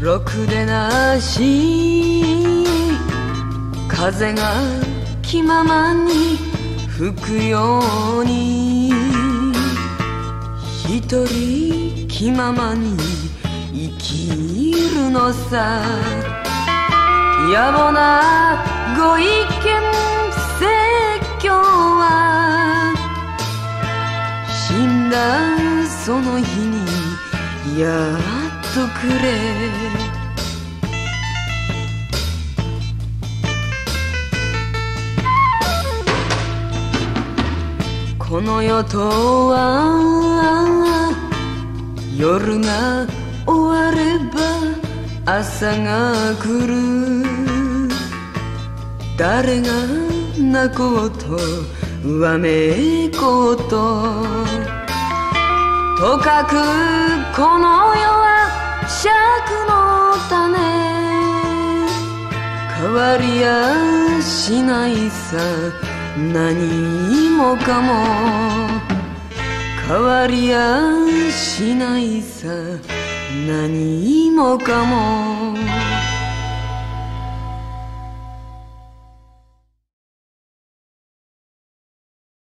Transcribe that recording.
ろくでなし風が気ままに吹くように一人気ままに生きるのさ。野暮なご意見説教は死んだその日にやっとくれ。この世とは夜が終われば朝が来る。誰が泣こうとわめこうととかくこの世は尺の種。変わりやしないさ何もかも。変わりやしないさ何もかも。